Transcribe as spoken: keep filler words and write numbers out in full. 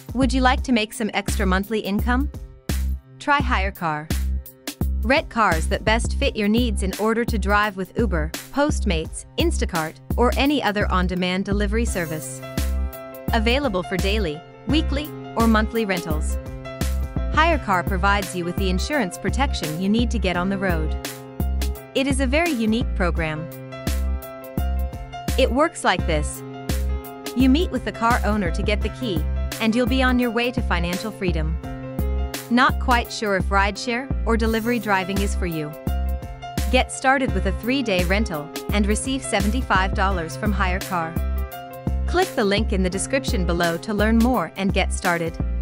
Would you like to make some extra monthly income? Try HireCar. Rent cars that best fit your needs in order to drive with Uber, Postmates, Instacart, or any other on-demand delivery service. Available for daily, weekly, or monthly rentals. HireCar provides you with the insurance protection you need to get on the road. It is a very unique program. It works like this. You meet with the car owner to get the key, and you'll be on your way to financial freedom. Not quite sure if rideshare or delivery driving is for you? Get started with a three-day rental and receive seventy-five dollars from HireCar. Click the link in the description below to learn more and get started.